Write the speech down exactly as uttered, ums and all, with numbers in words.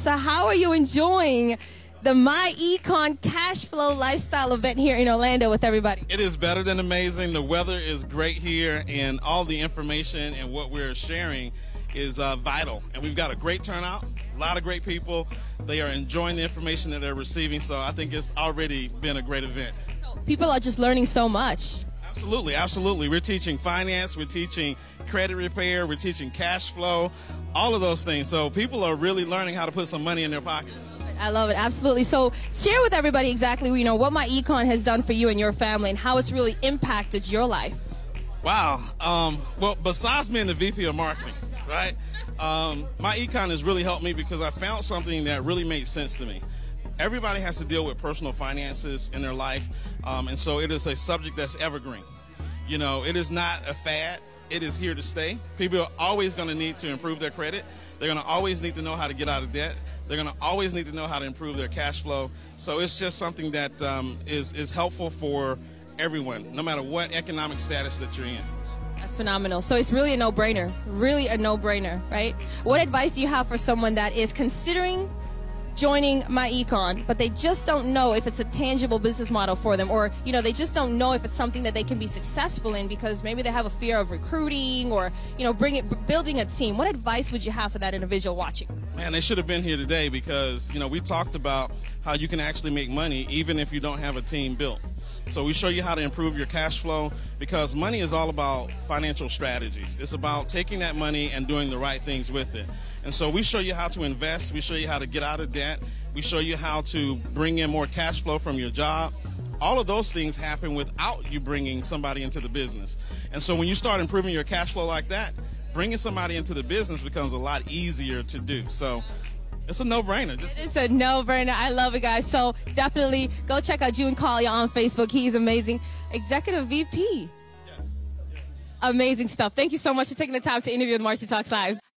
So how are you enjoying the MyEcon cash flow lifestyle event here in Orlando with everybody? It is better than amazing. The weather is great here, and all the information and what we're sharing is uh, vital. And we've got a great turnout, a lot of great people. They are enjoying the information that they're receiving, so I think it's already been a great event. So people are just learning so much. Absolutely, absolutely. We're teaching finance, we're teaching credit repair, we're teaching cash flow, all of those things. So people are really learning how to put some money in their pockets. I love it, absolutely. So share with everybody exactly, you know, what MyEcon has done for you and your family and how it's really impacted your life. Wow. Um, well, besides being the V P of marketing, right, um, MyEcon has really helped me because I found something that really made sense to me. Everybody has to deal with personal finances in their life, um, and so it is a subject that's evergreen. You know, it is not a fad. It is here to stay. People are always going to need to improve their credit. They're going to always need to know how to get out of debt. They're going to always need to know how to improve their cash flow. So it's just something that um, is, is helpful for everyone, no matter what economic status that you're in. That's phenomenal. So it's really a no-brainer, really a no-brainer, right? What advice do you have for someone that is considering joining MyEcon, but they just don't know if it's a tangible business model for them, or you know, they just don't know if it's something that they can be successful in because maybe they have a fear of recruiting or you know, bring it, building a team? What advice would you have for that individual watching? Man, they should have been here today because you know we talked about how you can actually make money even if you don't have a team built. So we show you how to improve your cash flow because money is all about financial strategies. It's about taking that money and doing the right things with it. And so we show you how to invest. We show you how to get out of debt. We show you how to bring in more cash flow from your job. All of those things happen without you bringing somebody into the business. And so when you start improving your cash flow like that, bringing somebody into the business becomes a lot easier to do. So it's a no-brainer. Just it is a no-brainer. I love it, guys. So definitely go check out June Collier on Facebook. He's amazing. Executive V P. yes, yes. Amazing stuff. Thank you so much for taking the time to interview with Marsie Talks Live.